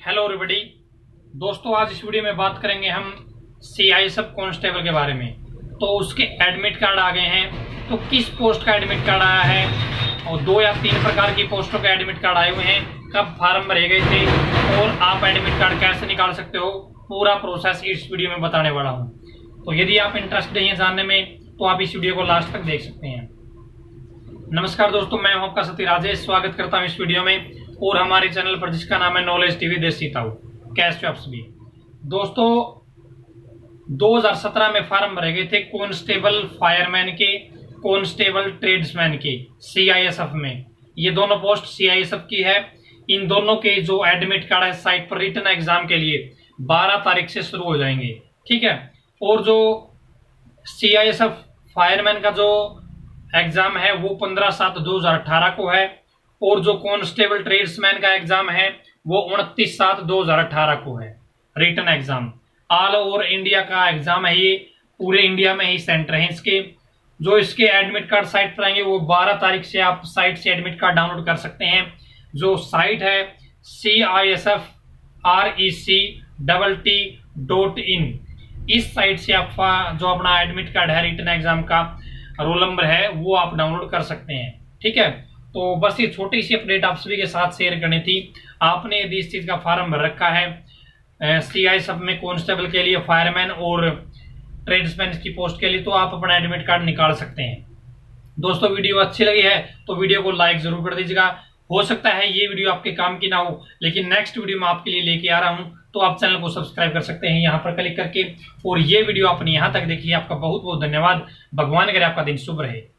Hello everybody. दोस्तों, आज इस वीडियो में बात करेंगे हम CISF कांस्टेबल के बारे में। तो उसके एडमिट कार्ड आ गए हैं। तो किस पोस्ट का एडमिट कार्ड आया है और 2 या 3 प्रकार की पोस्टों के एडमिट कार्ड आए हुए हैं, कब फार्म भरे गए थे और आप एडमिट कार्ड कैसे निकाल सकते हो, पूरा प्रोसेस इस वीडियो में बताने वाला हूँ। तो यदि आप इंटरेस्टेड हैं जानने में तो आप इस वीडियो को लास्ट तक देख सकते हैं। नमस्कार दोस्तों, मैं हूं आपका सती राजेश, स्वागत करता हूं इस वीडियो में और हमारे चैनल पर जिसका नाम है नॉलेज टीवी देसी ताऊ कैश जॉब्स भी। दोस्तों, 2017 में फॉर्म भरे गए थे कांस्टेबल फायरमैन के, कांस्टेबल ट्रेड्समैन के CISF में। ये दोनों पोस्ट CISF की है। इन दोनों के जो एडमिट कार्ड है साइट पर रिटन एग्जाम के लिए 12 तारीख से शुरू हो जाएंगे, ठीक है। और जो CISF फायरमैन का जो एग्जाम है वो 15/7/2018 को है और जो कांस्टेबल ट्रेड्समैन का एग्जाम है वो 29/7/2018 को है। Written exam all over India का एग्जाम है, ये पूरे इंडिया में ही सेंटर है इसके। जो इसके एडमिट कार्ड साइट पर आएंगे वो 12 तारीख से आप साइट से एडमिट कार्ड डाउनलोड कर सकते हैं। जो साइट है CISFRECTT.in, इस साइट से आप जो अपना एडमिट कार्ड है रिटन एग्जाम का रोल नंबर है वो आप डाउनलोड कर सकते हैं, ठीक है। तो बस ये छोटी सी अपडेट आप सभी के साथ शेयर करनी थी। आपने यदि इस चीज का फॉर्म भर रखा है CISF में कांस्टेबल के लिए, फायरमैन और ट्रेड्समैन की पोस्ट के लिए, तो आप अपना एडमिट कार्ड निकाल सकते हैं। दोस्तों, वीडियो अच्छी लगी है तो वीडियो को लाइक जरूर कर दीजिएगा। हो सकता है ये वीडियो आपके काम की ना हो, लेकिन नेक्स्ट वीडियो मैं आपके लिए लेके आ रहा हूं, तो आप चैनल को सब्सक्राइब कर सकते हैं यहाँ पर क्लिक करके। और ये वीडियो आपने यहाँ तक देखी है, आपका बहुत बहुत धन्यवाद। भगवान करे आपका दिन शुभ रहे।